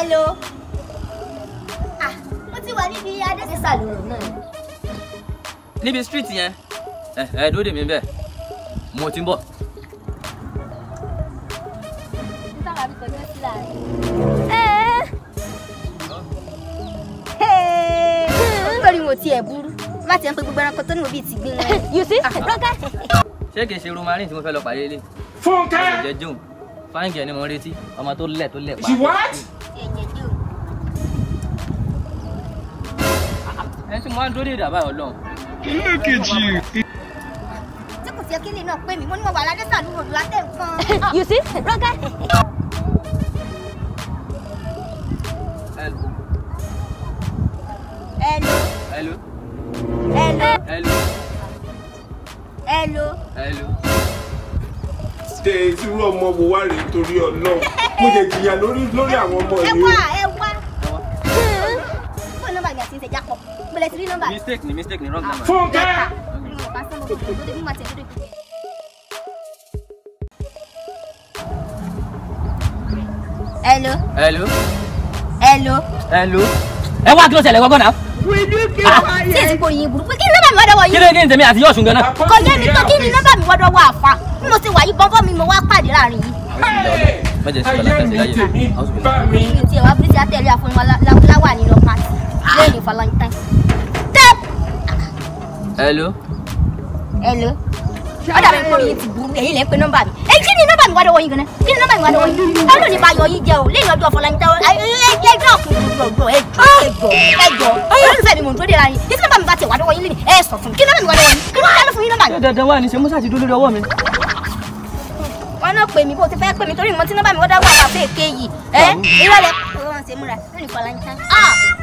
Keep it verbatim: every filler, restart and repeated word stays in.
Hello. Ah, mo ti wà níbi Adésísà lóru náà. Níbi street yẹn. Eh, eh, dúró dè mí ńbẹ̀. Mo ti ń bọ̀. Sábà bí kọjá sí láàrin. Eh. Hey. Nítorí mo ti ẹ̀ burú. Má ti ń pe gbogbo ẹranko tó ní òbí ti gbé wọn. You see? Ronke. Ṣé kìí ṣe romarin tí mo fẹ́ lọ pàdé ilé? Fúnkẹ́. Jẹ́ June. Fáńgẹ̀ ni mo ń retí. Ọmọ tó lẹ̀ tó lẹ̀ pa. She what? Ẹ ti máa ń dúró dé ìdàbà Ọlọ́run. Look at you. Tí kò sí kíni náà pé mi, mo ní mo wà l'Adésà lóru látẹ̀ nǹkan. You see? Ronke. Hello. Hello. Hello. Hello. Hello. Hello. Hello. Ṣé irú ọmọ wo wá rèé torí Ọlọ́run? Mo lè jìyà lórí lórí àwọn ọmọ Ẹ yìí. wá, ẹ wá. Fóònù nọ́mbà mi àti ìṣẹ̀jà pọ̀. Mo lè ti rí nọ́mbà. Mistake ni mistake ni wrong number. Fúnkẹ́. Hello. Hello. Hello. Hello. Ẹ wá kí ló ṣẹlẹ̀ gbọ́gbọ́n náà. Will you keep Tí èsì kò yin burúkú, kí ni nọ́mbà mi wá dọ́wọ́ Kí yín? ló dé ní tèmi àti yóò sùn gan-an? Kò yé mi tó kí ni nọ́mbà mi wá dọ́wọ́ àfa. Bí mo ti wà yìí bọ́bọ́ mi mo wá pàdé láàrin yìí. Mẹ́jẹ̀ sí ọ̀la tẹ̀sí láyé. bá mi? Mi ò tiẹ̀ wá bí ti àtẹ̀lé àfọyín wa láwà nínú pàtì lẹ́yìn Valentine. Tẹ́. Hello. Hello. Ó dàbí pé oyin ti burú, èyí lè ń pe nọ́mbà mi. Èyí kí ni nọ́mbà mi wá dọ́wọ́ yín gan-an? Kí ni nọ́mbà mi wá dọ́wọ́ yín? Ọlọ́run ní máa yọ yín jẹ o, lẹ́yìn ọjọ́ Valentine. Ẹjọ́ ọkùnrin gbọ̀ngbọ̀n ẹjọ́ ẹjọ́ ẹjọ́. Olólùfẹ́ mi mò ń dúró dé ra yín. Kí nọ́mbà mi bá tiẹ̀ wá dọ́wọ́ yín lé ní ẹ sọ fún mi. Kí nọ́mbà mi wá dọ́wọ́ yín? Kí ló dá ló fún yín nọ́mbà mi? Dandan wà ní ṣe Musa ti dúró lórí ọwọ́ mi. Wọ́n náà pè mí bó ti fẹ́ pè mí torí mo ti nọ́mbà mi wọ́n dá wà lábẹ́ èké yìí. Ẹ ìrọ̀lẹ́. Ó wọ́n ṣe múra lónìí Valentine.